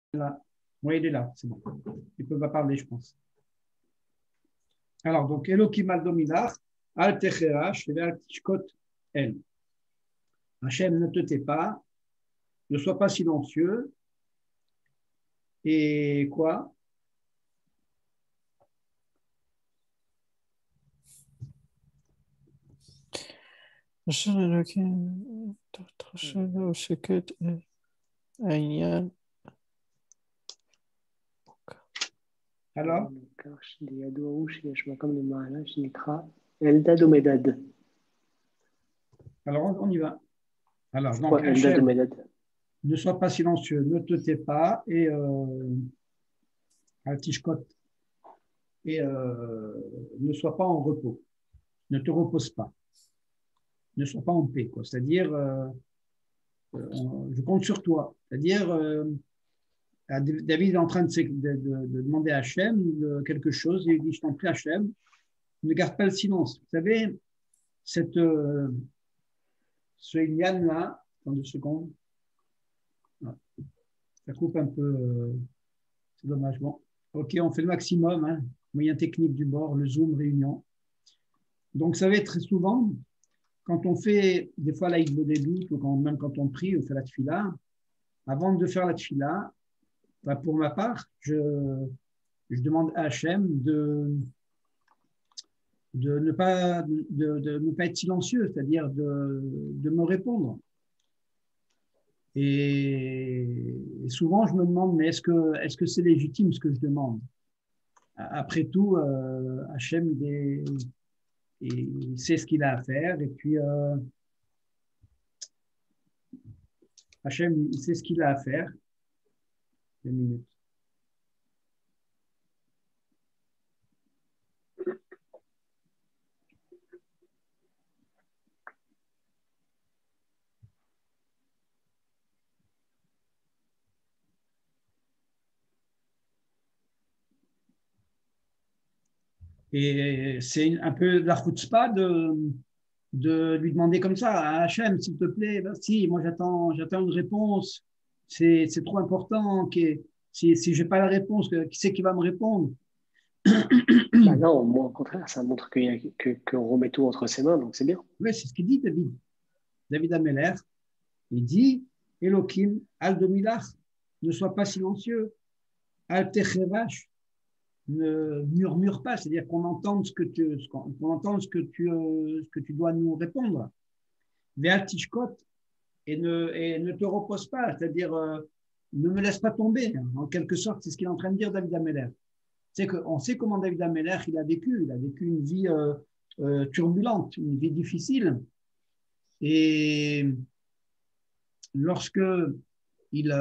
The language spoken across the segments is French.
Là. Oui, il est là, c'est bon. Il ne peut pas parler, je pense. Alors, donc, Elohim al-Dominar, al-Techerash, al-Tishkot, el. Hachem, ne te tais pas, ne sois pas silencieux. Et quoi? Alors? Alors, on y va. Alors, donc, Hachem, ne sois pas silencieux, ne te tais pas, et al-Tishkot, et ne sois pas en repos, ne te repose pas, ne sois pas en paix, quoi. C'est-à-dire, je compte sur toi. C'est-à-dire, David est en train de demander à Hachem quelque chose, et il dit, je t'en prie Hachem, ne garde pas le silence. Vous savez, ce Ilian-là, dans 2 secondes, ça coupe un peu, c'est dommage. Bon, ok, on fait le maximum, hein, moyen technique du bord, le Zoom, réunion. Donc, ça va être très souvent, quand on fait, des fois, l'Aïd Bodébut, ou même quand on prie, on fait la tfila, avant de faire la tfila, bah, pour ma part, je demande à Hachem de ne pas être silencieux, c'est-à-dire de me répondre. Et souvent, je me demande, mais est-ce que c'est légitime ce que je demande? Après tout, Hachem, il sait ce qu'il a à faire, et puis Hachem, il sait ce qu'il a à faire. 2 minutes. Et c'est un peu de la chutzpah de lui demander comme ça, à Hachem, s'il te plaît, si, moi j'attends une réponse, c'est trop important, si je n'ai pas la réponse, qui c'est qui va me répondre? Bah non, moi au contraire, ça montre qu'on remet tout entre ses mains, donc c'est bien. Oui, c'est ce qu'il dit David. David Ameller, il dit, Elohim, al-domilach, ne sois pas silencieux, al-techevash, ne murmure pas, c'est-à-dire qu'on entende ce que tu dois nous répondre. Ve'atishkot, et ne te repose pas, c'est-à-dire ne me laisse pas tomber. En quelque sorte, c'est ce qu'il est en train de dire David Ameller. C'est qu'on sait comment David Ameller il a vécu une vie turbulente, une vie difficile. Et lorsque il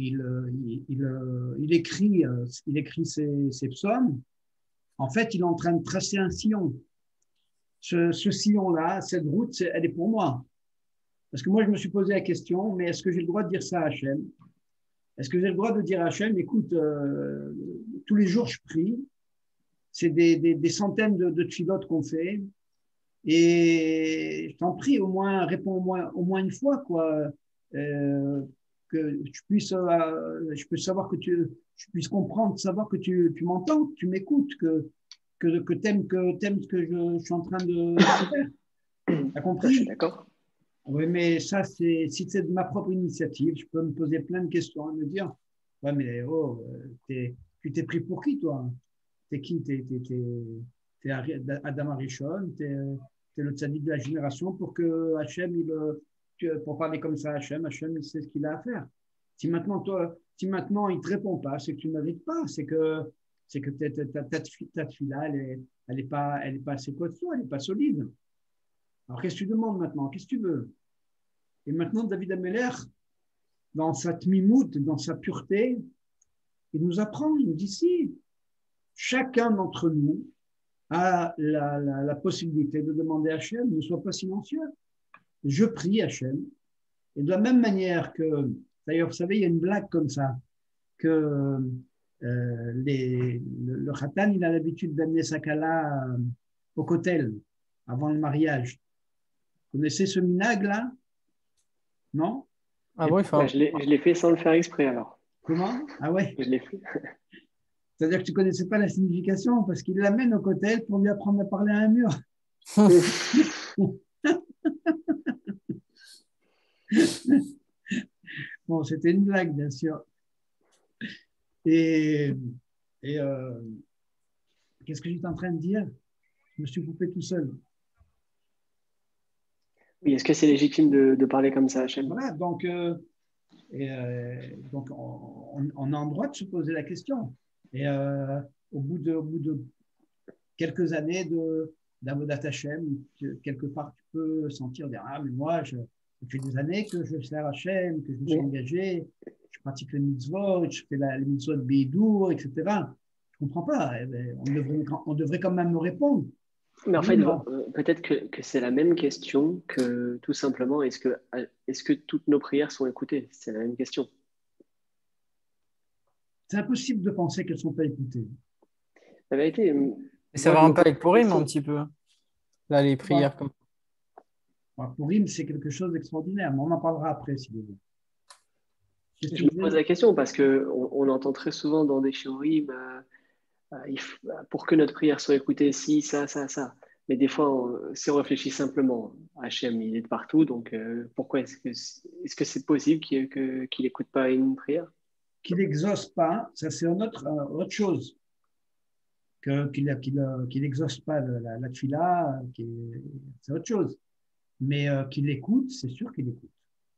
écrit ses psaumes, en fait, il est en train de tracer un sillon. Ce sillon-là, cette route, elle est pour moi. Parce que moi, je me suis posé la question, mais est-ce que j'ai le droit de dire ça à Hachem? Est-ce que j'ai le droit de dire à Hachem, écoute, tous les jours, je prie, c'est des centaines de tfilotes qu'on fait, et je t'en prie, au moins, réponds au moins une fois, quoi, que je puisse savoir je puisse comprendre, savoir que tu m'entends, que tu m'écoutes, que t'aimes ce que je suis en train de faire. T'as compris? Je suis d'accord. Oui, mais ça, si c'est de ma propre initiative, je peux me poser plein de questions et me dire, ouais, mais oh, tu t'es pris pour qui, toi? T'es qui? T'es Adam Arishon, t'es le tzaddik de la génération pour que Hachem, pour parler comme ça à Hachem, il sait ce qu'il a à faire. Si maintenant, il ne te répond pas, c'est que tu ne mérites pas, c'est que ta fille-là, elle est pas assez costaud, elle n'est pas solide. Alors, qu'est-ce que tu demandes maintenant? Qu'est-ce que tu veux? Et maintenant, David Ameller, dans sa tmimout, dans sa pureté, il nous apprend, il nous dit si, chacun d'entre nous a la possibilité de demander à Hachem, ne sois pas silencieux. Je prie Hachem. Et de la même manière que, d'ailleurs, vous savez, il y a une blague comme ça, que le khatan, il a l'habitude d'amener sa kala au kotel, avant le mariage. Vous connaissez ce minag là? Non? Ah bon, je l'ai fait sans le faire exprès alors. Comment? Ah ouais. Je l'ai fait. C'est-à-dire que tu ne connaissais pas la signification parce qu'il l'amène au côté pour lui apprendre à parler à un mur. Bon, c'était une blague, bien sûr. Et, et qu'est-ce que j'étais en train de dire? Je me suis coupé tout seul. Oui, est-ce que c'est légitime de parler comme ça, Hachem? Voilà, donc on a en droit de se poser la question. Et au bout de quelques années d'Avodat Hashem, quelque part, tu peux sentir dire, ah, mais moi, ça fait des années que je sers Hashem, que je me suis Oui. engagé, je pratique le mitzvot, je fais les mitzvot Beidour, etc. Je ne comprends pas. Eh bien, on devrait quand même me répondre. Mais en Oui ou fait, non? peut-être que c'est la même question que tout simplement, est-ce que toutes nos prières sont écoutées? C'est la même question. C'est impossible de penser qu'elles ne sont pas écoutées. La vérité, Et ça moi, va je un me peu pose avec la Purim un question. petit peu. Là, les Voilà. prières comme Pour Rim, c'est quelque chose d'extraordinaire, mais on en parlera après, si vous voulez. Qu'est-ce que Je tu me disais? pose la question parce que on entend très souvent dans des shiurim, pour que notre prière soit écoutée, si, ça. Mais des fois, si on réfléchit simplement, Hachem, il est de partout, donc pourquoi est-ce que c'est possible qu'il n'écoute pas une prière? Qu'il n'exauce pas, ça c'est autre chose. Qu'il n'exauce pas la tfila, c'est autre chose. Mais qu'il écoute, c'est sûr qu'il écoute.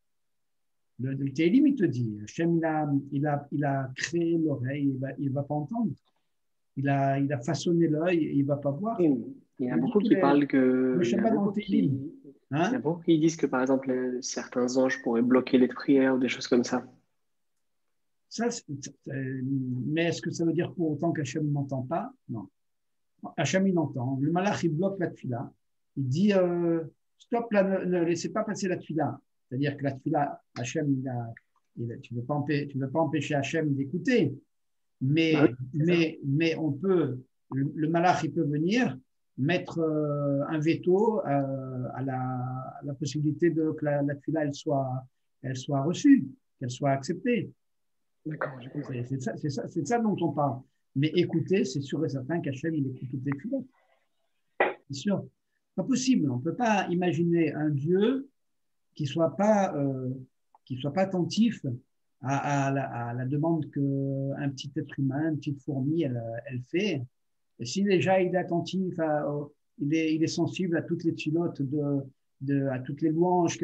Le Télim, il te dit, Hachem, il a créé l'oreille, il va pas entendre. Il a façonné l'œil, il va pas voir. Oui, il y en a Il dit beaucoup que qui parlent le il y en a Shabbat dans le beaucoup Télim. il y en a Hein? beaucoup qui disent que par exemple certains anges pourraient bloquer les prières ou des choses comme ça. Ça, mais est-ce que ça veut dire pour autant qu'Hachem n'entend pas? Non. Hachem, il entend. Le malach, il bloque la tfila. Il dit stop, là, ne laissez pas passer la tfila. C'est-à-dire que la tfila, Hachem, tu ne veux pas empêcher Hachem d'écouter. Bah oui, c'est ça. Mais on peut, le malach, il peut venir mettre un veto à la possibilité que la tfila, elle soit reçue, qu'elle soit acceptée. D'accord, j'ai compris. C'est ça dont on parle. Mais écouter, c'est sûr et certain qu'Hachem, il écoute toutes les tfilas. C'est sûr. Pas possible. On ne peut pas imaginer un Dieu qui ne soit pas attentif à la demande qu'un petit être humain, une petite fourmi, elle fait. Et si déjà il est attentif, il est sensible à toutes les tfilotes, à toutes les louanges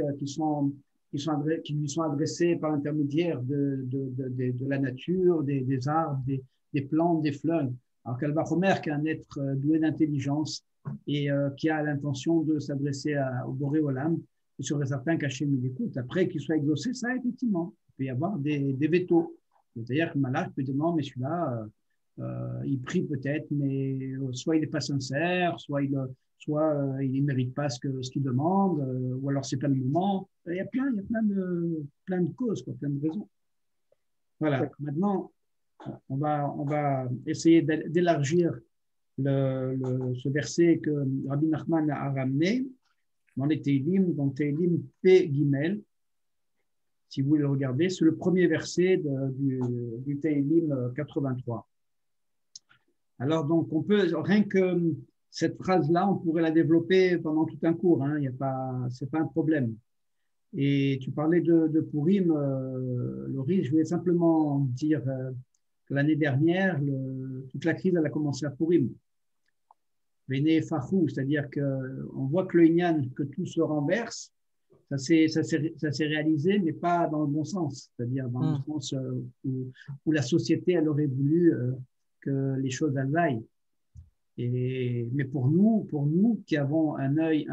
qui lui sont adressées par l'intermédiaire de la nature, des arbres, des plantes, des fleurs. Alors qu'Alba-Homer, qui est un être doué d'intelligence et qui a l'intention de s'adresser au Boré Olam, je serais certain qu'Hachem il écoute. Après qu'il soit exaucé, ça, effectivement, il peut y avoir des vétos. C'est-à-dire que le malade peut dire non, mais celui-là, il prie peut-être, mais soit il n'est pas sincère, soit il ne mérite pas ce qu'il demande, ou alors c'est pas le moment. Il y a plein de causes, quoi, plein de raisons. Voilà. Maintenant, on va essayer d'élargir ce verset que Rabbi Nachman a ramené dans les Teilim, dans Teilim P. Gimel. Si vous le regardez, c'est le premier verset du Teilim 83. Alors, donc, rien que cette phrase-là, on pourrait la développer pendant tout un cours, hein, c'est pas un problème. Et tu parlais de Purim, Laurie, je voulais simplement dire que l'année dernière, toute la crise, elle a commencé à Purim. Véné Fahou, c'est-à-dire qu'on voit que le Inyan, que tout se renverse, ça s'est réalisé, mais pas dans le bon sens, c'est-à-dire dans le sens où la société, elle aurait voulu que les choses aillent. Mais pour nous qui avons un œil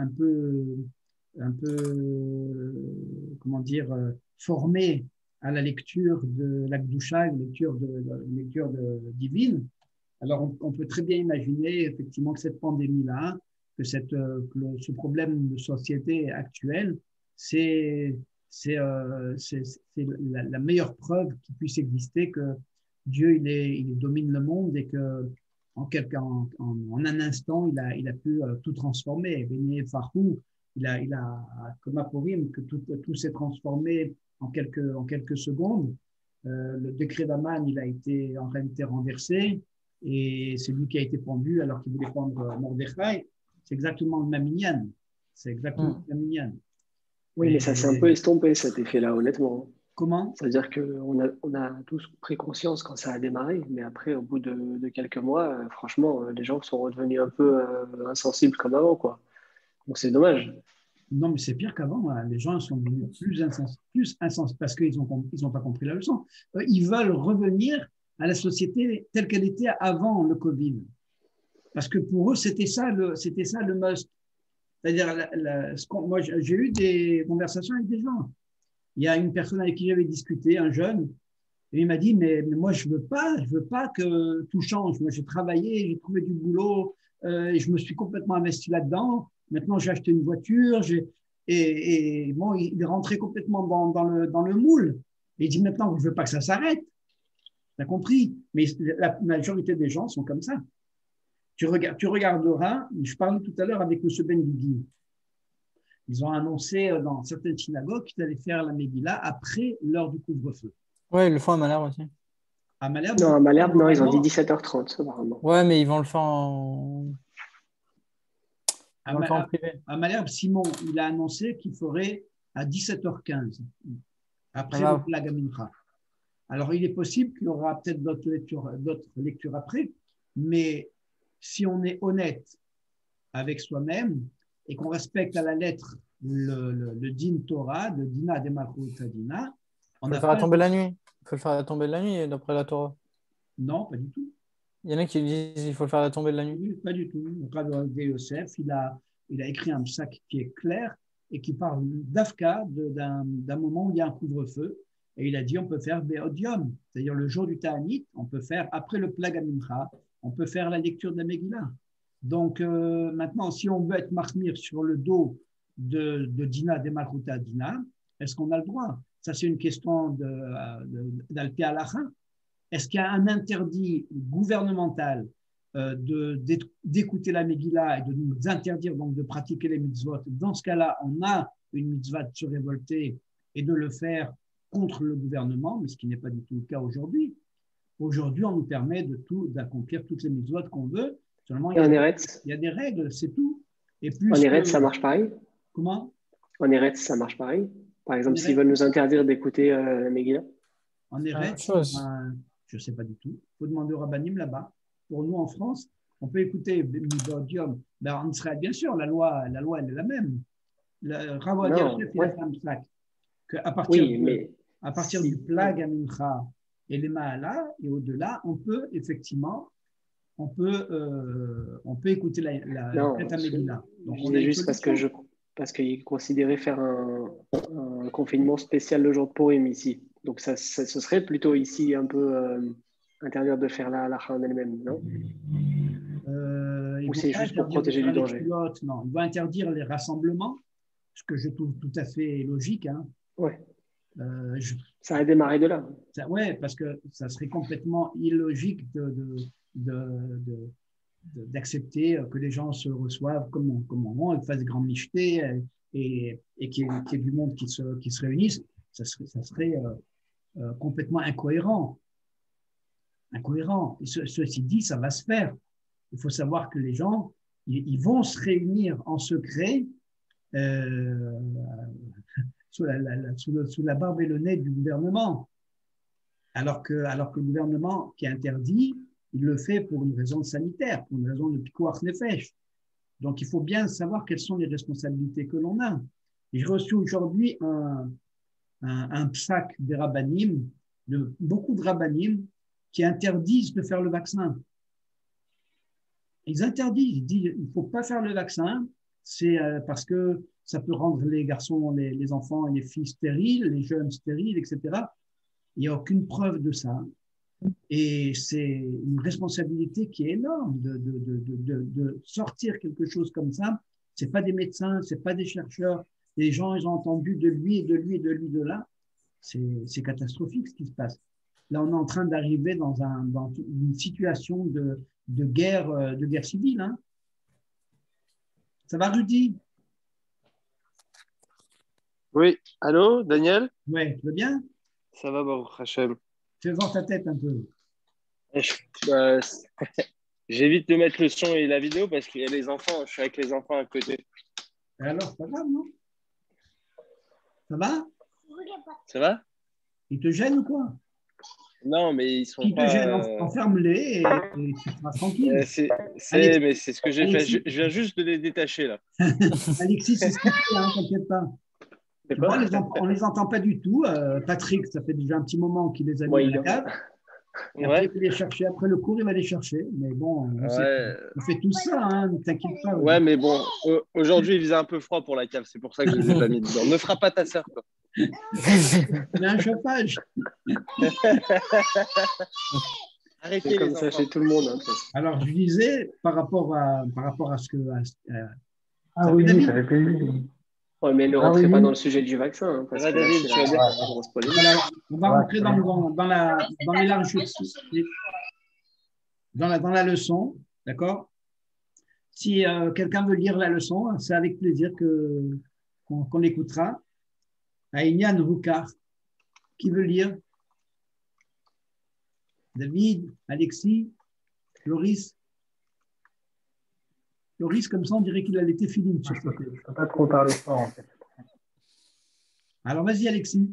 un peu, comment dire, formé à la lecture de la Gdusha, lecture divine, alors on peut très bien imaginer effectivement que cette pandémie-là, que ce problème de société actuel, c'est la meilleure preuve qui puisse exister que Dieu il domine le monde et que en un instant il a pu tout transformer. Béni Farhou, il a comme à Purim que tout s'est transformé en quelques secondes. le décret d'Aman, il a été en réalité renversé et c'est lui qui a été pendu alors qu'il voulait pendre Mordechai. C'est exactement le même minyan. C'est exactement le même minyan. Oui, mais ça s'est un peu estompé cet effet-là, honnêtement. Comment? C'est-à-dire qu'on a tous pris conscience quand ça a démarré, mais après, au bout de quelques mois, franchement, les gens sont redevenus un peu insensibles comme avant, quoi. Donc c'est dommage. Non, mais c'est pire qu'avant. Hein. Les gens sont devenus plus insensibles parce qu'ils n'ont pas compris la leçon. Ils veulent revenir à la société telle qu'elle était avant le Covid. Parce que pour eux, c'était ça le must. C'est-à-dire, moi, j'ai eu des conversations avec des gens. Il y a une personne avec qui j'avais discuté, un jeune, et il m'a dit, mais moi, je veux pas que tout change. Moi, j'ai travaillé, j'ai trouvé du boulot, et je me suis complètement investi là-dedans. Maintenant, j'ai acheté une voiture, et bon, il est rentré complètement dans le moule. Et il dit, maintenant, je veux pas que ça s'arrête. Tu as compris? Mais la majorité des gens sont comme ça. Tu regarderas, je parlais tout à l'heure avec M. Benguigui. Ils ont annoncé dans certaines synagogues qu'ils allaient faire la Megillah après l'heure du couvre-feu. Ouais, ils le font à Malherbe aussi. À Malherbe, non, à Malherbe, non, ils ont dit 17h30, apparemment. Ouais, mais ils vont le faire en privé. À Malherbe, Simon, il a annoncé qu'il ferait à 17h15, après le Plag HaMincha. Alors, il est possible qu'il y aura peut-être d'autres lectures après, mais si on est honnête avec soi-même et qu'on respecte à la lettre le din Torah, le dina de Malchut Dina, il faut le faire tomber la nuit. Il faut le faire tomber de la nuit d'après la Torah. Non, pas du tout. Il y en a qui disent qu'il faut le faire tomber de la nuit. Oui, pas du tout. Le Rav Yosef, il a écrit un psaque qui est clair et qui parle d'Afka, d'un moment où il y a un couvre-feu. Et il a dit on peut faire Be'odium, c'est-à-dire le jour du Ta'anit, on peut faire après le Plag HaMincha, on peut faire la lecture de la Megillah. Donc maintenant, si on veut être marmire sur le dos de Dina, de Malchuta Dina, est-ce qu'on a le droit? Ça, c'est une question d'Alpi Halacha. Est-ce qu'il y a un interdit gouvernemental d'écouter la Megillah et de nous interdire donc de pratiquer les mitzvot? Dans ce cas-là, on a une mitzvah de se révolter et de le faire contre le gouvernement, mais ce qui n'est pas du tout le cas aujourd'hui. Aujourd'hui, on nous permet d'accomplir toutes les mitzvot qu'on veut. Seulement, il y a des règles, c'est tout. Et plus en Eretz, ça marche pareil? Comment? En Eretz, ça marche pareil? Par exemple, s'ils veulent nous interdire d'écouter la Megillah? En Eretz, je ne sais pas du tout. Il faut demander au Rabbanim là-bas. Pour nous, en France, on peut écouter Mibodium. En Israël, bien sûr, la loi, elle est la même. Le Rav Yosef, il a fait un psaque. À partir du Plag HaMincha et les Mahala, et au-delà, on peut effectivement écouter la Megillah. Je dis juste parce qu'il considérait faire un confinement spécial le jour de Purim ici. Donc ce serait plutôt ici un peu interdire de faire la halakha en elle-même, non? Ou c'est juste pour protéger du danger? Non, il va interdire les rassemblements, ce que je trouve tout à fait logique. Hein. Ouais. Ça a démarré de là. Oui, parce que ça serait complètement illogique d'accepter que les gens se reçoivent comme on veut, et fassent des grands michetés et qu'il y ait du monde qui se réunisse. Ça serait complètement incohérent. Et ceci dit, ça va se faire. Il faut savoir que les gens, ils vont se réunir en secret sous la barbe et le nez du gouvernement. Alors que le gouvernement qui interdit, il le fait pour une raison sanitaire, pour une raison de pikuach nefesh. Donc, il faut bien savoir quelles sont les responsabilités que l'on a. Et j'ai reçu aujourd'hui un psaque des rabbanim, de beaucoup de rabbanim, qui interdisent de faire le vaccin. Ils interdisent, ils disent il ne faut pas faire le vaccin, c'est parce que ça peut rendre les garçons, les enfants et les filles stériles, les jeunes stériles, etc. Il n'y a aucune preuve de ça. Et c'est une responsabilité qui est énorme de sortir quelque chose comme ça. Ce n'est pas des médecins, ce n'est pas des chercheurs. Les gens, ils ont entendu de lui et de lui et de lui de là. C'est catastrophique ce qui se passe. Là, on est en train d'arriver dans une situation de guerre civile. Hein. Ça va, Rudy? Oui. Allô, Daniel? Oui, tu vas bien? Ça va, Baruch Hashem. Fais voir ta tête un peu. Je- euh, J'évite de mettre le son et la vidéo parce qu'il y a les enfants. Je suis avec les enfants à côté. Et alors, pas grave, non? Ça va? Ça va? Ils te gênent ou quoi? Non, mais ils sont Qui te pas. gêne, enferme-les et tu seras tranquille. Alex- Mais c'est ce que j'ai fait. Alexis, Je viens juste de les détacher là. Alexis, c'est ce qu'il fait, hein, t'inquiète pas. C'est Tu vois, quoi? on les entend pas du tout. Patrick, ça fait déjà un petit moment qu'il les a mis Moi, à il la dort. cave. Et après, Ouais, il va les chercher. Après le cours, il va les chercher. Mais bon, ouais, on fait tout ça, hein, ne t'inquiète pas. ouais, mais bon, aujourd'hui il faisait un peu froid pour la cave, c'est pour ça que je les ai pas mis dedans. Ne fera pas ta sœur, quoi. Il y a un chauffage. Arrêtez C'est les comme ça enfants. chez tout le monde. Hein, de toute façon. Alors, je disais, par rapport à ce que. Ah Ça oui, fait, David? ça fait plaisir. Ouais, mais ne Ah rentrez oui, pas oui. dans le sujet du vaccin, hein, parce Ça va, que là, David, c'est tu vas bien? la grosse polémique. Voilà, on va Ouais, rentrer dans la leçon, d'accord? Si quelqu'un veut lire la leçon, c'est avec plaisir qu'on écoutera. Aïnian Rukar, qui veut lire? David, Alexis, Loris. Loris, comme ça, on dirait qu'il a les téfilines sur sa tête. Je ne peux pas trop parler fort, en fait. Alors, vas-y, Alexis.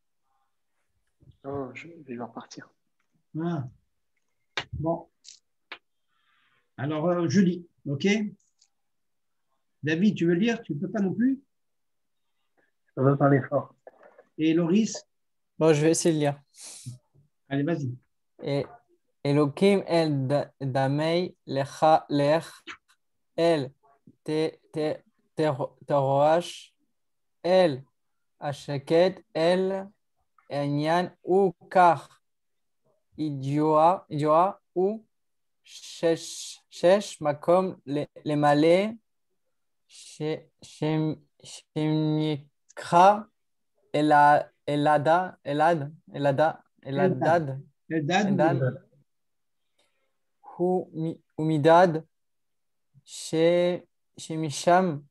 Non, je vais leur partir. Ah. Bon. Alors, je lis, OK? David, tu veux lire? Tu ne peux pas non plus? Je ne peux pas parler fort. Et Loris? Bon, je vais essayer de lire. Allez, vas-y. Et Elohim damei lecha lech el teroash el asheket el enyan u kach idioa u shesh makom le male shemikra eladad Eldad. Eldad Humidad Shemisham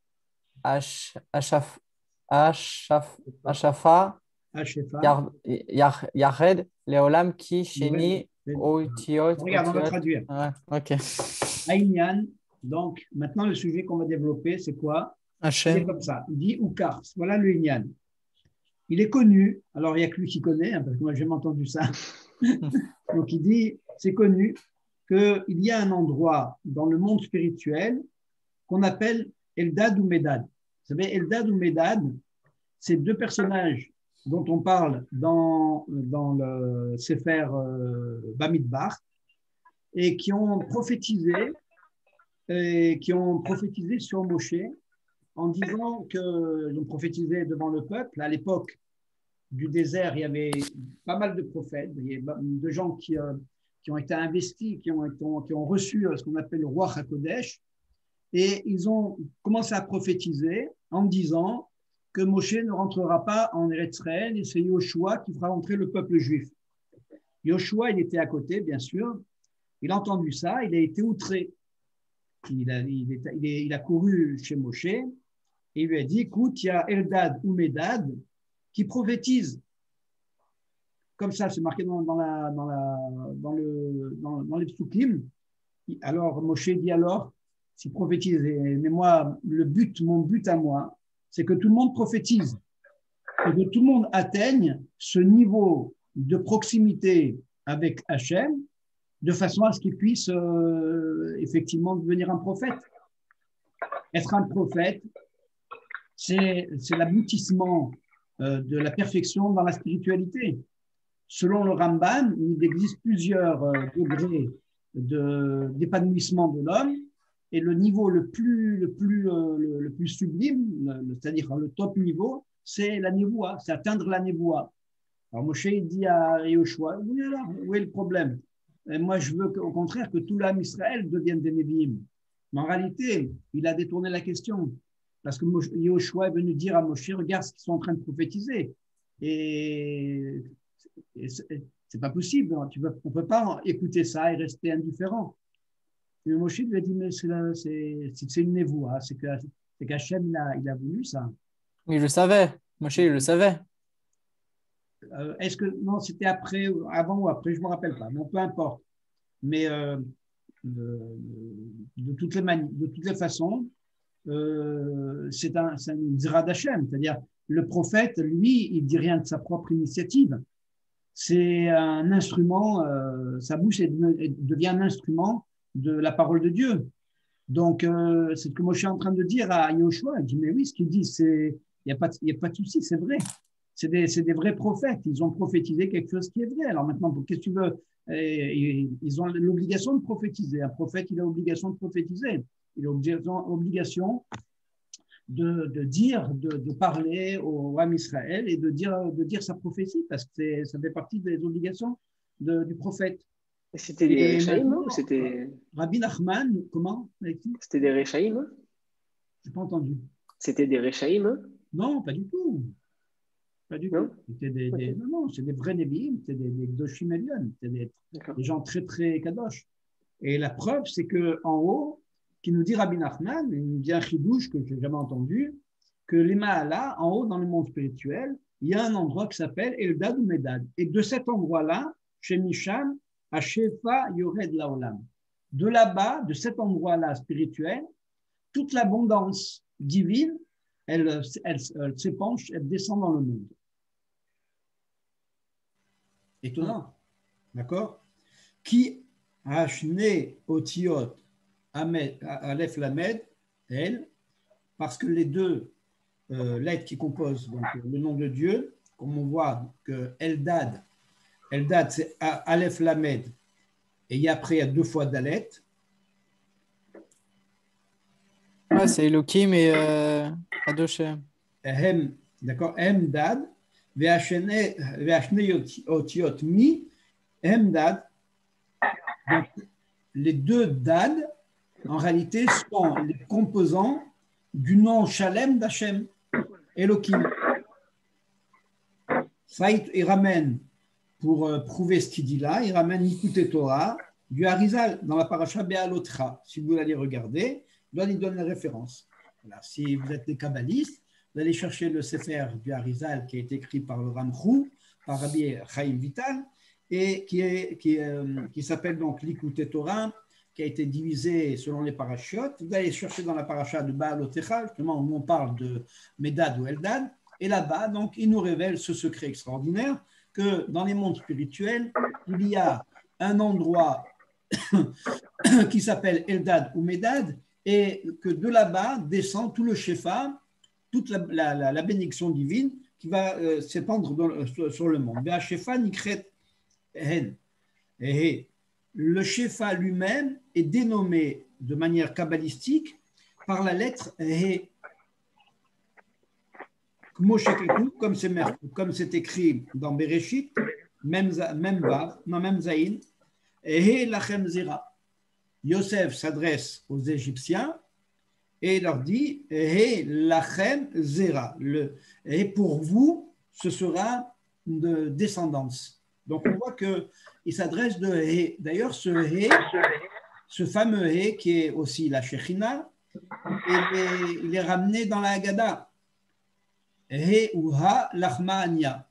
Ashafa Shefa. Yared Leolam Ki Sheni Otiot. Regarde, on va traduire. Ouais, ok. Aïnian. Donc, maintenant, le sujet qu'on va développer, c'est quoi? C'est Hachem. comme ça. Il dit Oukar. Voilà le Inyan. Il est connu. Alors, il n'y a que lui qui connaît, hein, parce que moi, j'ai jamais entendu ça. Donc, il dit, c'est connu qu'il y a un endroit dans le monde spirituel qu'on appelle Eldad ou Medad. Vous savez, Eldad ou Medad, c'est deux personnages dont on parle dans le Sefer Bamidbar et qui ont prophétisé sur Moshe en disant qu'ils ont prophétisé devant le peuple. À l'époque du désert, il y avait pas mal de prophètes, il y avait de gens qui ont été investis, qui ont reçu ce qu'on appelle le roi HaKodesh, et ils ont commencé à prophétiser en disant que Moshe ne rentrera pas en Eretz Israël et c'est Yoshua qui fera entrer le peuple juif. Yoshua, il était à côté, bien sûr. Il a entendu ça, il a été outré. Il a couru chez Moshe et il lui a dit, écoute, il y a Eldad ou Medad qui prophétisent. Comme ça, c'est marqué dans les psukim. Alors, Moshe dit alors, si prophétise, mais moi, mon but à moi, c'est que tout le monde prophétise et que tout le monde atteigne ce niveau de proximité avec Hachem de façon à ce qu'il puisse effectivement devenir un prophète. Être un prophète, c'est l'aboutissement de la perfection dans la spiritualité. Selon le Ramban, il existe plusieurs degrés d'épanouissement de l'homme et le niveau le plus sublime, c'est-à-dire le top niveau, c'est la névoie, c'est atteindre la névoie. Alors Moshe dit à Yoshua, oui alors, où est le problème? Et moi je veux au contraire que tout l'âme Israël devienne des Nevi'im. Mais en réalité, il a détourné la question parce que Yoshua est venu dire à Moshe, regarde ce qu'ils sont en train de prophétiser. Et c'est pas possible, on ne peut pas écouter ça et rester indifférent. Et Moshe lui a dit, mais c'est une névoie, c'est qu'Hachem il a voulu ça. Il le savait. Moshe, il le savait. est-ce que, non, c'était après, avant ou après, je ne me rappelle pas, bon, peu importe. Mais de toutes les façons, c'est une zera d'Hachem, c'est-à-dire le prophète, lui, il dit rien de sa propre initiative. C'est un instrument, sa bouche devient un instrument de la parole de Dieu. Donc, c'est ce que moi je suis en train de dire à Yoshua. Il dit, mais oui, ce qu'il dit, il n'y a pas de souci, c'est vrai. C'est des vrais prophètes. Ils ont prophétisé quelque chose qui est vrai. Alors maintenant, qu'est-ce que tu veux? Ils ont l'obligation de prophétiser. Un prophète, il a l'obligation de prophétiser. Il a l'obligation de dire, de parler au Ham Israël et de dire sa prophétie, parce que ça fait partie des obligations du prophète. C'était des Réchaïm ou c'était… Rabbi Nachman, comment? C'était des Réchaïm? Je n'ai pas entendu. C'était des Réchaïm? Non, pas du tout. Pas du Non? tout. C'était non, c'est des vrais Nevi'im, c'était des Gdoshim Elion, c'était des gens très, très kadosh. Et la preuve, c'est qu'en haut, qui nous dit Rabbi Nachman, il nous dit un chidouche que je n'ai jamais entendu, que les Mahala, en haut dans le monde spirituel, il y a un endroit qui s'appelle Eldad ou Medad. Et de cet endroit-là, chez Misham, à Shefa Yored Laolam. De là-bas, de cet endroit-là spirituel, toute l'abondance divine, elle s'épanche, elle descend dans le monde. Étonnant. D'accord? Qui Hashne Otiot Aleph Lamed, elle, parce que les deux lettres qui composent donc, le nom de Dieu, comme on voit que Eldad, c'est Aleph Lamed, et après il y a deux fois Dalet. Ouais, c'est Elohim et Adoshem. D'accord, Emdad, Ve'ashne Otiot Mi, Emdad. Donc, les deux Dad, en réalité, sont les composants du nom Shalem d'Hachem, Elohim. Saït, il ramène, pour prouver ce qu'il dit là, il ramène Nikute Torah du Harizal dans la paracha Be'alotra. Si vous allez regarder, il donne la référence. Voilà. Si vous êtes des kabbalistes, vous allez chercher le Sefer du Harizal qui a été écrit par le Ramchou, par Rabbi Chaim Vital, et qui s'appelle donc Likutei Torah, qui a été divisé selon les parachiotes. Vous allez chercher dans la paracha de Be'alotecha, justement où on parle de Medad ou Eldad, et là-bas, donc, il nous révèle ce secret extraordinaire que dans les mondes spirituels, il y a un endroit qui s'appelle Eldad ou Medad, et que de là-bas descend tout le Shefa, toute la bénédiction divine qui va s'épandre sur le monde. Shefa nikret hen. Le Shefa lui-même est dénommé de manière kabbalistique par la lettre He. Comme c'est écrit dans Bereshit, même Zaïn, He lachem zera. Yosef s'adresse aux Égyptiens et leur dit He lachem zera. Et pour vous, ce sera une descendance. Donc on voit qu'il s'adresse de He. D'ailleurs, ce fameux He qui est aussi la Shechina, il est ramené dans la Haggadah. He ou Ha lachma anya.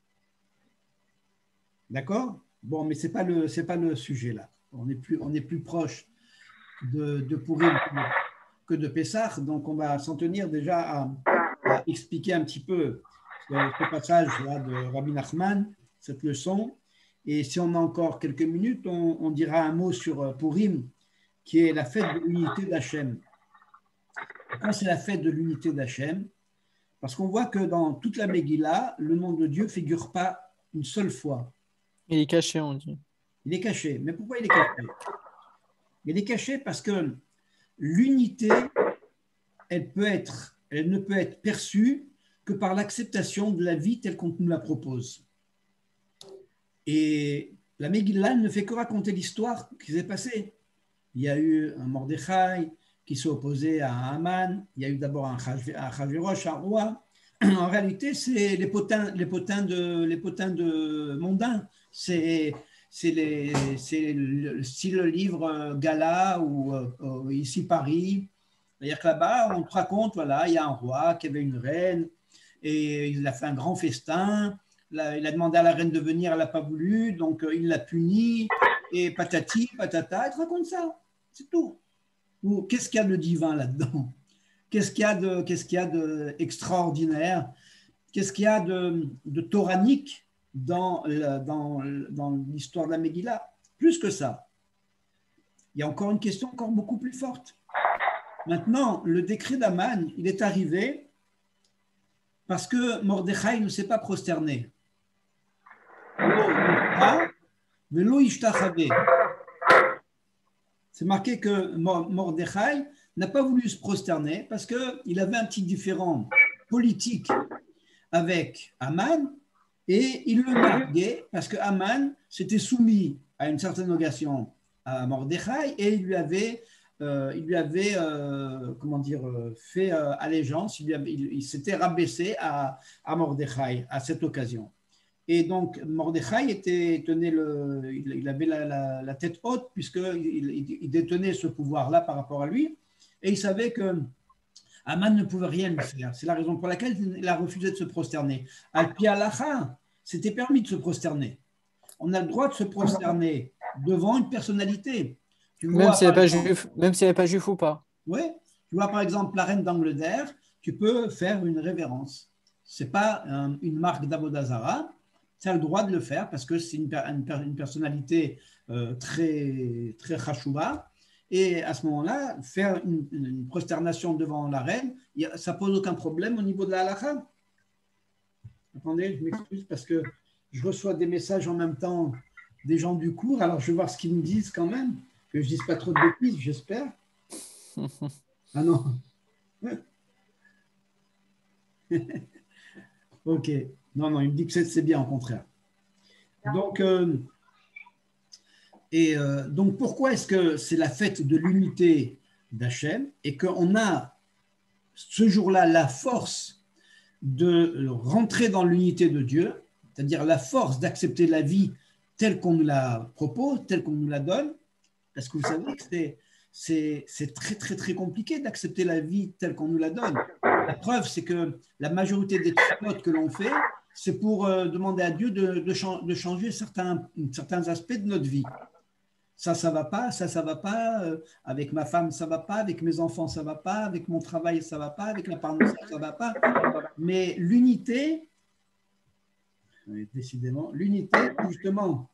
D'accord? Bon, mais c'est pas le sujet là. On est plus proche de Purim que de Pessah, donc on va s'en tenir déjà à expliquer un petit peu ce passage là de Rabbi Nachman, cette leçon. Et si on a encore quelques minutes, on dira un mot sur Purim, qui est la fête de l'unité d'Hachem. Quand c'est la fête de l'unité d'Hachem, parce qu'on voit que dans toute la Megillah, le nom de Dieu ne figure pas une seule fois. Il est caché, on dit. Il est caché. Mais pourquoi il est caché? Il est caché parce que l'unité, elle ne peut être perçue que par l'acceptation de la vie telle qu'on nous la propose. Et la Megillah ne fait que raconter l'histoire qui s'est passée. Il y a eu un Mordechai qui s'est opposé à Haman. Il y a eu d'abord un Achashverosh, un roi. En réalité, c'est les potins de mondains. C'est si le livre Gala ou ici Paris. C'est-à-dire que là-bas, on te raconte, voilà, il y a un roi qui avait une reine et il a fait un grand festin il a demandé à la reine de venir, elle n'a pas voulu, donc il l'a puni, et patati, patata, elle te raconte ça, c'est tout. Ou qu'est-ce qu'il y a de divin là-dedans? Qu'est-ce qu'il y a d'extraordinaire? Qu'est-ce qu'il y a de toranique dans l'histoire de la Megillah? Plus que ça. Il y a encore une question encore beaucoup plus forte. Maintenant, le décret d'Aman, il est arrivé parce que Mordechai ne s'est pas prosterné. C'est marqué que Mordechai n'a pas voulu se prosterner parce qu'il avait un petit différend politique avec Aman et il le narguait parce que Aman s'était soumis à une certaine obligation à Mordechai et il lui avait comment dire, fait allégeance, il s'était rabaissé à Mordechai à cette occasion. Et donc Mordechai il avait la tête haute puisqu'il détenait ce pouvoir-là par rapport à lui et il savait que Aman ne pouvait rien lui faire. C'est la raison pour laquelle il a refusé de se prosterner. Al-Pi Halacha, c'était permis de se prosterner. On a le droit de se prosterner devant une personnalité. Même s'il n'est pas juif ou pas. Oui, tu vois par exemple la reine d'Angleterre, tu peux faire une révérence. Ce n'est pas une marque d'Avodah Zarah, tu as le droit de le faire parce que c'est une personnalité très, très chachouva. Et à ce moment-là, faire une prosternation devant la reine, ça ne pose aucun problème au niveau de la halakha. Attendez, je m'excuse parce que je reçois des messages en même temps des gens du cours, alors je vais voir ce qu'ils me disent quand même, que je ne dise pas trop de bêtises, j'espère. Ah non. Ok. Non, il me dit que c'est bien, au contraire. Donc, donc pourquoi est-ce que c'est la fête de l'unité d'Hachem et qu'on a ce jour-là la force de rentrer dans l'unité de Dieu, c'est-à-dire la force d'accepter la vie telle qu'on nous la propose, telle qu'on nous la donne, parce que vous savez que c'est très, très, très compliqué d'accepter la vie telle qu'on nous la donne. La preuve, c'est que la majorité des notes que l'on fait, c'est pour demander à Dieu de changer certains aspects de notre vie. Ça va pas, ça va pas, avec ma femme, ça va pas, avec mes enfants, ça va pas, avec mon travail, ça va pas, avec la parole, ça va pas. Mais l'unité, décidément, justement,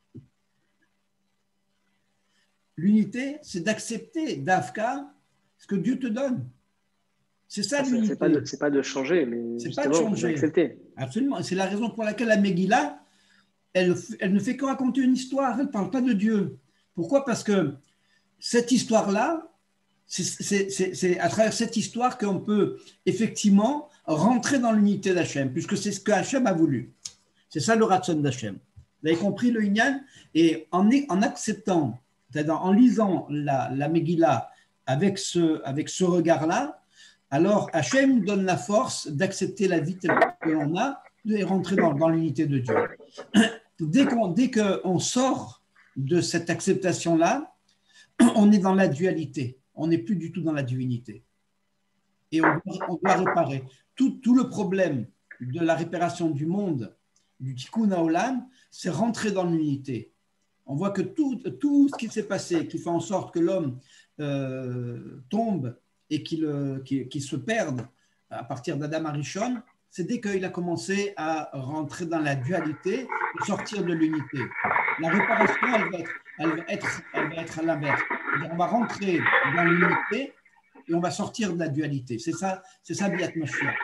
l'unité, c'est d'accepter, d'Afka, ce que Dieu te donne. C'est ça l'unité. C'est pas de changer, mais c'est pas de changer. D'accepter. Absolument. C'est la raison pour laquelle la Megillah, elle ne fait que raconter une histoire, elle ne parle pas de Dieu. Pourquoi? Parce que cette histoire-là, c'est à travers cette histoire qu'on peut effectivement rentrer dans l'unité d'Hachem, puisque c'est ce que Hachem a voulu. C'est ça le ratson d'Hachem. Vous avez compris le Inyan? Et en acceptant, c'est-à-dire en lisant la Megillah avec ce regard-là, alors Hachem nous donne la force d'accepter la vie telle que l'on a et rentrer dans l'unité de Dieu. Dès qu'on sort de cette acceptation-là, on est dans la dualité. On n'est plus du tout dans la divinité. Et on doit réparer. Tout le problème de la réparation du monde, du Tikkun Haolam, c'est rentrer dans l'unité. On voit que tout ce qui s'est passé, qui fait en sorte que l'homme tombe et qu'il se perde à partir d'Adam Arishon, c'est dès qu'il a commencé à rentrer dans la dualité et sortir de l'unité. La réparation, elle va être à l'inverse. On va rentrer dans l'unité et on va sortir de la dualité. C'est ça Biat Mashiach.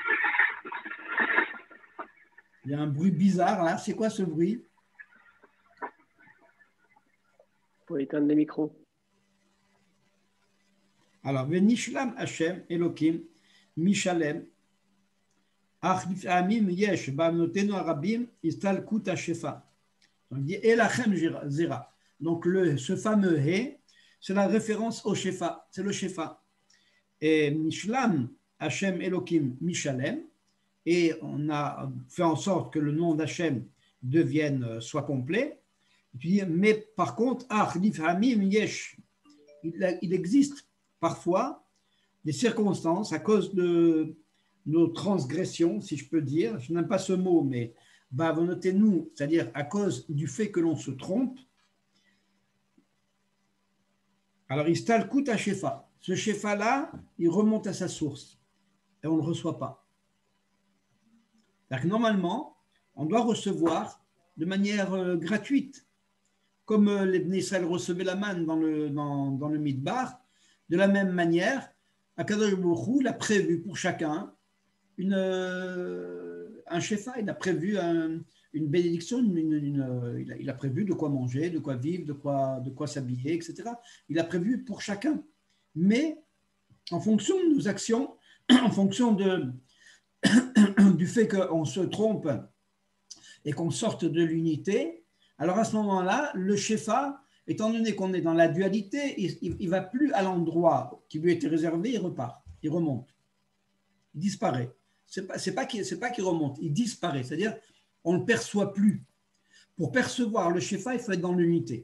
Il y a un bruit bizarre là. C'est quoi ce bruit? Pour éteindre les micros. Alors, Venishlam Hashem Elokim Mishalem Ach Amim Yesh Ba'amnotenu Arabim Istalkut Hashefa. Donc, il dit Elachem Zera. Donc, ce fameux He, c'est la référence au Shefa. C'est le Shefa. Et Mishlam Hashem Elokim Mishalem. Et on a fait en sorte que le nom d'Hachem soit complet. Puis, mais par contre, Ach Amim Yesh, il existe parfois des circonstances à cause de nos transgressions, si je peux dire. Je n'aime pas ce mot, mais nous, c'est-à-dire à cause du fait que l'on se trompe, alors Istal coûte à Shefa. Ce Shefa-là, il remonte à sa source et on ne le reçoit pas. C'est-à-dire que normalement, on doit recevoir de manière gratuite, comme les Bnei Israël recevaient la manne dans le Midbar. De la même manière, Akadosh Baruch Hu l'a prévu pour chacun un shefa, il a prévu une bénédiction, il a prévu de quoi manger, de quoi vivre, de quoi s'habiller, etc. Il a prévu pour chacun. Mais en fonction de nos actions, en fonction du fait qu'on se trompe et qu'on sorte de l'unité, alors à ce moment-là, le shefa, étant donné qu'on est dans la dualité, il ne va plus à l'endroit qui lui était réservé, il repart, il remonte, il disparaît. C'est pas qu'il remonte, il disparaît, c'est-à-dire on ne le perçoit plus. Pour percevoir le shefa, il faut être dans l'unité.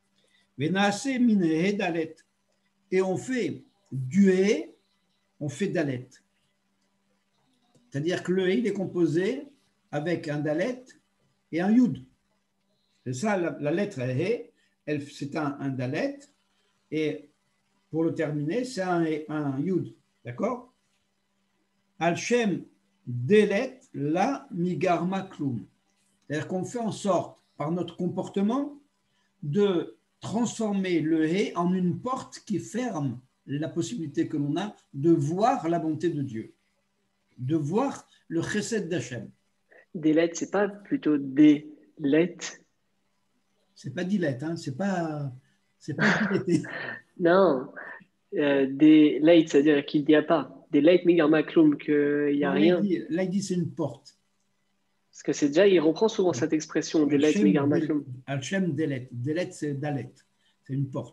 Et on fait du hé, on fait dalet. C'est-à-dire que le hé, il est composé avec un dalet et un yud. C'est ça, la lettre hé, c'est un dalet, et pour le terminer, c'est un yud. D'accord? Al-Shem Delet la migarma klum. C'est-à-dire qu'on fait en sorte, par notre comportement, de transformer le hé en une porte qui ferme la possibilité que l'on a de voir la bonté de Dieu, de voir le chesed d'Hachem. Delet, c'est pas plutôt des lettres? C'est pas dilet, hein, c'est pas diletté. Non, des late, c'est-à-dire qu'il n'y a pas. Des late migarma klum, qu'il n'y a rien. Là, il dit c'est une porte. Parce que c'est déjà, il reprend souvent cette expression, des late migarma klum. Al-Shem Delet. Delet, c'est dalet. C'est une porte.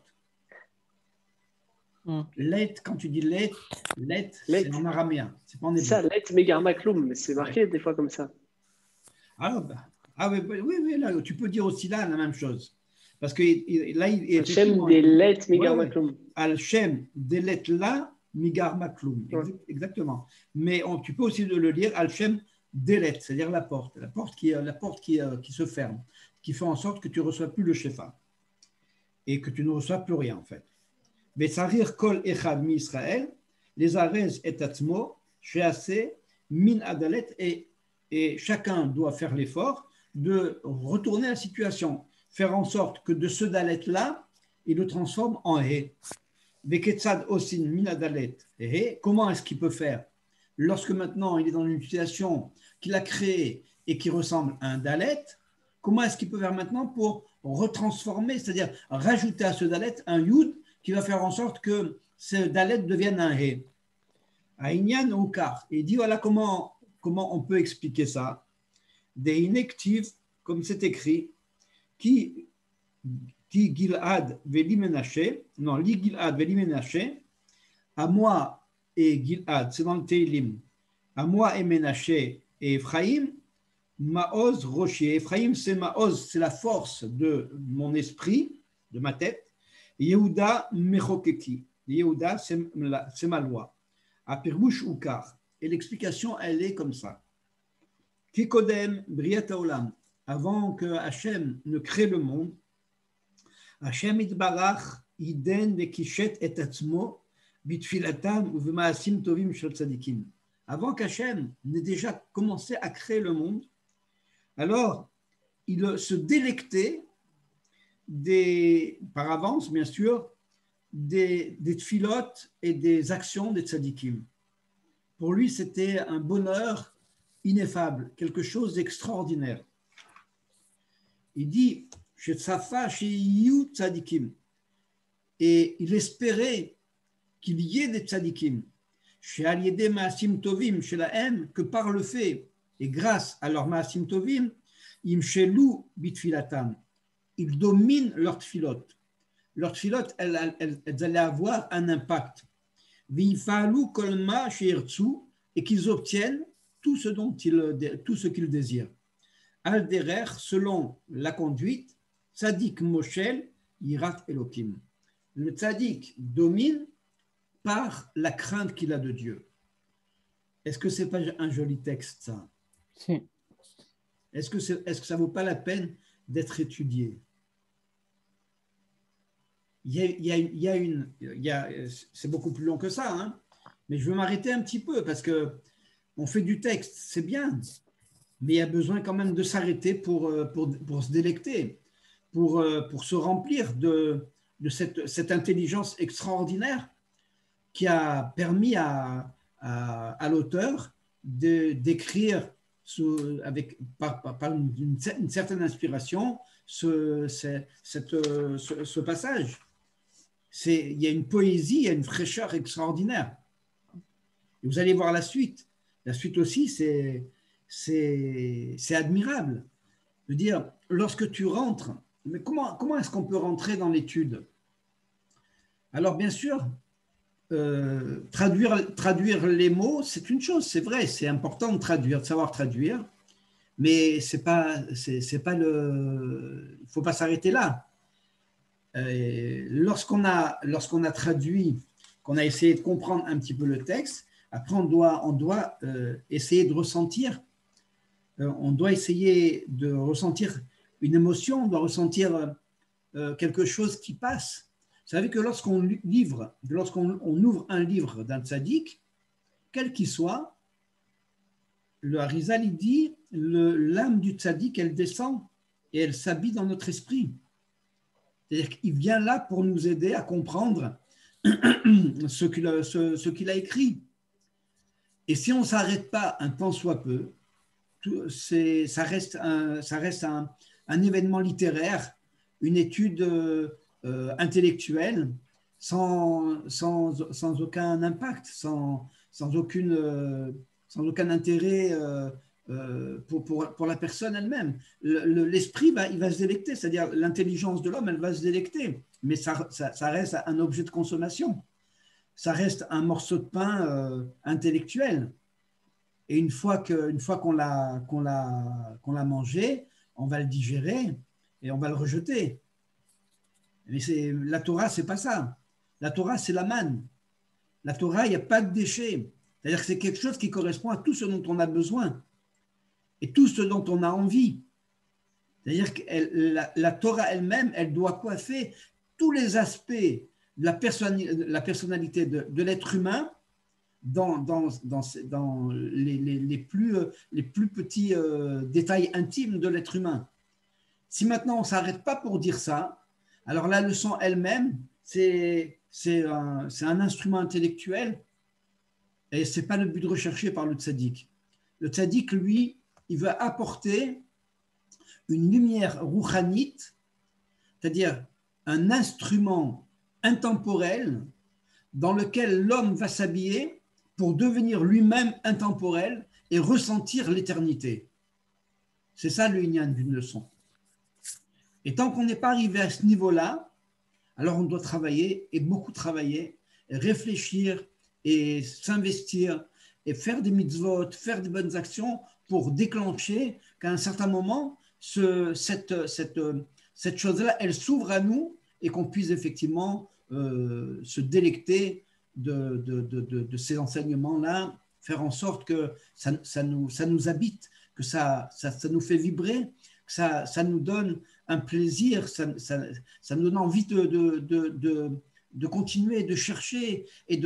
Let, quand tu dis let, c'est en araméen. C'est pas en hébreu. Ça, let migarma klum, mais c'est marqué des fois comme ça. Oui, là, tu peux dire aussi là la même chose. Parce que là, il Al-Shem Delet migarma klum. Al-Shem Delet la migarma klum. Exactement. Mais tu peux aussi le lire Al-Shem Delet, c'est-à-dire la porte qui se ferme, qui fait en sorte que tu ne reçois plus le shefa et que tu ne reçois plus rien en fait. Betzarir kol echad mi Israël, les arez et atzmo, shease min adalet, et chacun doit faire l'effort de retourner la situation, faire en sorte que de ce dalet-là, il le transforme en hé. Veketzad osin min adalet hé, comment est-ce qu'il peut faire lorsque maintenant il est dans une situation qu'il a créée et qui ressemble à un dalet, comment est-ce qu'il peut faire maintenant pour retransformer, c'est-à-dire rajouter à ce dalet un yud qui va faire en sorte que ce dalet devienne un hé. Aïnyan Okar. Et il dit voilà comment on peut expliquer ça. Des inactifs, comme c'est écrit, qui Gilad veli Menaché, non, li Gilad veli Menaché, à moi et Gilad, c'est dans le Teilim, à moi et Menaché et Ephraïm, Maoz Rocher. Ephraïm, c'est Maoz, c'est la force de mon esprit, de ma tête. Yehuda Mechokeki. Yehuda, c'est ma loi. À Pirouche Oukar. Et l'explication, elle est comme ça. Kikodem Briat Haolam. Avant que Hachem ne crée le monde, Hachem Itbarach Iden Vekishet et Atzmo Bitfilatam ou Vemaasim Tovim Shel Tzadikim. Avant qu'Hachem n'ait déjà commencé à créer le monde, alors il se délectait par avance, bien sûr, des tfilotes et des actions des tzadikim. Pour lui, c'était un bonheur ineffable, quelque chose d'extraordinaire. Il dit, chez Tsafa, chez Yu tzadikim, et il espérait qu'il y ait des tzadikim, chez Aliede Maasim Tovim, chez la haine, que par le fait, et grâce à leur Maasim Tovim, Imshelu Bitfilatam, ils dominent leur tfilot. Leur tfilot, elles allaient avoir un impact. V'ifalou kolma sheirtsu, et qu'ils obtiennent tout ce qu'ils désirent. Al derer, selon la conduite, tzadik moshel yirat elokim. Le tzadik domine par la crainte qu'il a de Dieu. Est-ce que c'est pas un joli texte, ça? Si. est-ce que ça ne vaut pas la peine d'être étudié? C'est beaucoup plus long que ça, hein, mais je veux m'arrêter un petit peu parce qu'on fait du texte, c'est bien, mais il y a besoin quand même de s'arrêter pour se délecter, pour se remplir de cette intelligence extraordinaire qui a permis à l'auteur d'écrire par une certaine inspiration ce passage. Il y a une poésie, il y a une fraîcheur extraordinaire. Et vous allez voir la suite. La suite aussi, c'est admirable. Je veux dire, lorsque tu rentres, mais comment est-ce qu'on peut rentrer dans l'étude? Alors, bien sûr, traduire les mots, c'est une chose, c'est vrai, c'est important de traduire, de savoir traduire, mais il ne faut pas s'arrêter là. Lorsqu'on a traduit, qu'on a essayé de comprendre un petit peu le texte, après on doit essayer de ressentir, on doit essayer de ressentir une émotion, on doit ressentir quelque chose qui passe. Vous savez que lorsqu'on ouvre un livre d'un tzaddik, quel qu'il soit, le Harizal il dit, l'âme du tzaddik, elle descend et elle s'habille dans notre esprit. C'est-à-dire qu'il vient là pour nous aider à comprendre ce qu'il a écrit. Et si on ne s'arrête pas un tant soit peu, ça reste un événement littéraire, une étude intellectuelle sans aucun impact, sans aucun intérêt pour la personne elle-même. L'esprit il va se délecter, c'est-à-dire l'intelligence de l'homme, elle va se délecter, mais ça reste un objet de consommation, ça reste un morceau de pain intellectuel. Et une fois qu'on l'a mangé, on va le digérer et on va le rejeter. Mais la Torah, c'est pas ça. La Torah, c'est la manne. La Torah, il n'y a pas de déchets. C'est-à-dire que c'est quelque chose qui correspond à tout ce dont on a besoin et tout ce dont on a envie. C'est-à-dire que la Torah elle-même, elle doit coiffer tous les aspects de la personnalité de l'être humain dans les plus petits détails intimes de l'être humain. Si maintenant on ne s'arrête pas pour dire ça, alors la leçon elle-même, c'est un instrument intellectuel et ce n'est pas le but recherché par le tzaddik. Le tzaddik, lui, il veut apporter une lumière rouchanite, c'est-à-dire un instrument intemporel dans lequel l'homme va s'habiller pour devenir lui-même intemporel et ressentir l'éternité. C'est ça le inyan d'une leçon. Et tant qu'on n'est pas arrivé à ce niveau-là, alors on doit travailler, et beaucoup travailler, et réfléchir, et s'investir, et faire des mitzvot, faire des bonnes actions pour déclencher qu'à un certain moment, cette chose-là, elle s'ouvre à nous et qu'on puisse effectivement se délecter de ces enseignements-là, faire en sorte que ça nous habite, que ça nous fait vibrer, que ça nous donne un plaisir, ça nous donne envie de continuer, de chercher et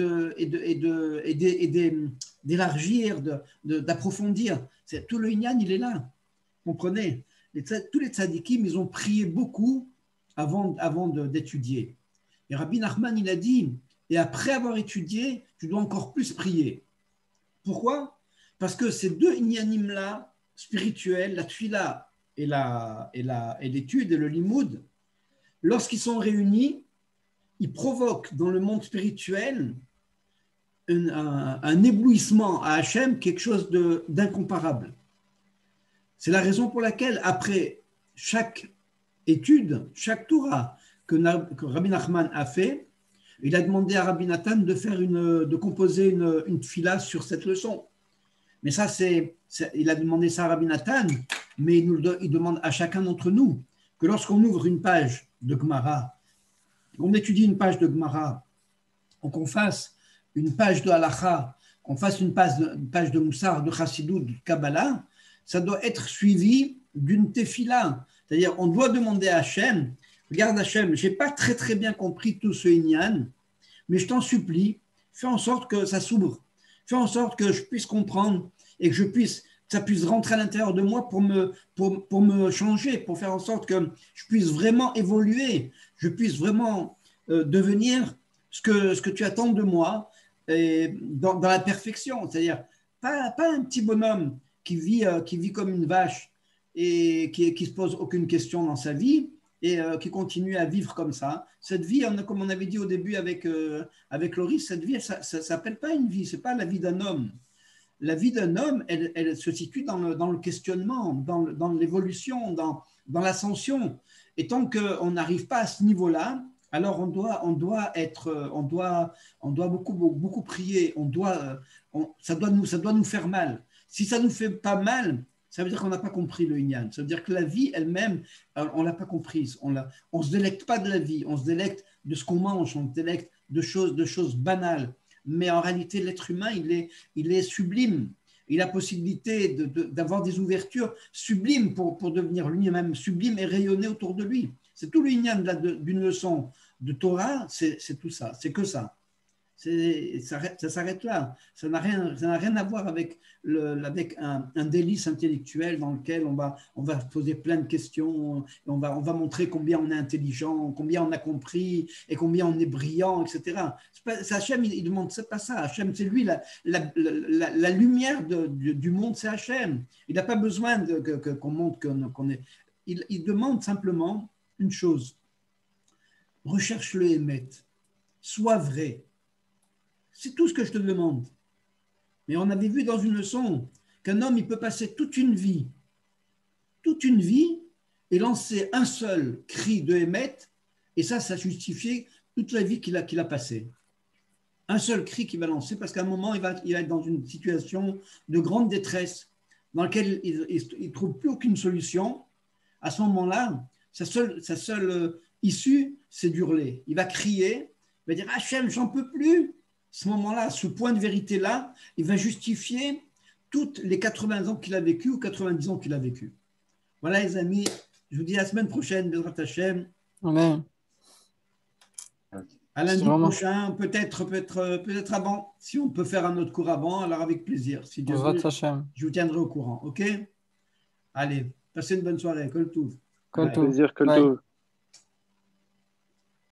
d'élargir, d'approfondir. Tout le inyan, il est là. Comprenez? Tous les tzadikim, ils ont prié beaucoup avant d'étudier. Et Rabbi Nachman, il a dit, et après avoir étudié, tu dois encore plus prier. Pourquoi? Parce que ces deux inyanim-là, spirituels, la tfila et l'étude et le limoud, lorsqu'ils sont réunis, ils provoquent dans le monde spirituel un éblouissement à Hachem, quelque chose d'incomparable. C'est la raison pour laquelle, après chaque étude, chaque Torah que Rabbi Nachman a fait, il a demandé à Rabbi Nathan de composer une tfila sur cette leçon. Mais ça, il a demandé ça à Rabbi Nathan, mais il demande à chacun d'entre nous que lorsqu'on ouvre une page de Gemara, qu'on étudie une page de Gemara, ou qu'on fasse une page de Halacha, qu'on fasse une page de Moussar, de Chassidut, de Kabbalah, ça doit être suivi d'une tefila. C'est-à-dire, on doit demander à Hachem, regarde Hachem, je n'ai pas très très bien compris tout ce inyan, mais je t'en supplie, fais en sorte que ça s'ouvre. Fais en sorte que je puisse comprendre et que ça puisse rentrer à l'intérieur de moi pour me changer, pour faire en sorte que je puisse vraiment évoluer, je puisse vraiment devenir ce que tu attends de moi et dans la perfection. C'est-à-dire, pas un petit bonhomme qui vit comme une vache et qui ne se pose aucune question dans sa vie et qui continue à vivre comme ça. Cette vie, comme on avait dit au début avec Loris, cette vie, ça ne s'appelle pas une vie, ce n'est pas la vie d'un homme. La vie d'un homme, elle se situe dans le questionnement, dans l'évolution, dans l'ascension. Et tant qu'on n'arrive pas à ce niveau-là, alors on doit beaucoup prier, ça doit nous faire mal. Si ça ne nous fait pas mal, ça veut dire qu'on n'a pas compris le Inyan. Ça veut dire que la vie elle-même, on ne l'a pas comprise. On ne se délecte pas de la vie, on se délecte de ce qu'on mange, on se délecte de choses banales. Mais en réalité, l'être humain, il est sublime. Il a la possibilité d'avoir des ouvertures sublimes pour devenir lui-même sublime et rayonner autour de lui. C'est tout le Inyan d'une leçon de Torah, c'est tout ça, c'est que ça. Ça s'arrête là. Ça n'a rien à voir avec un délice intellectuel dans lequel on va poser plein de questions, on va montrer combien on est intelligent, combien on a compris et combien on est brillant, etc. Hachem, il demande, c'est pas ça. Hachem, c'est lui, la lumière du monde, c'est Hachem. Il n'a pas besoin qu'on montre qu'on est. Il demande simplement une chose. Recherche le Hémet. Sois vrai. C'est tout ce que je te demande. Mais on avait vu dans une leçon qu'un homme, il peut passer toute une vie, et lancer un seul cri de Hémet, et ça justifiait toute la vie qu'il a passée. Un seul cri qu'il va lancer, parce qu'à un moment, il va être dans une situation de grande détresse, dans laquelle il ne trouve plus aucune solution. À ce moment-là, sa seule issue, c'est d'hurler. Il va crier, il va dire « Hachem, j'en peux plus !» Ce moment-là, ce point de vérité-là, il va justifier toutes les 80 ans qu'il a vécu ou 90 ans qu'il a vécu. Voilà les amis, je vous dis à la semaine prochaine, Bezrat Hashem. Amen. À lundi prochain, peut-être avant. Si on peut faire un autre cours avant, alors avec plaisir. Si Dieu veut, je vous tiendrai au courant, ok? Allez, passez une bonne soirée. Kol Tov. Plaisir, Kol Tov.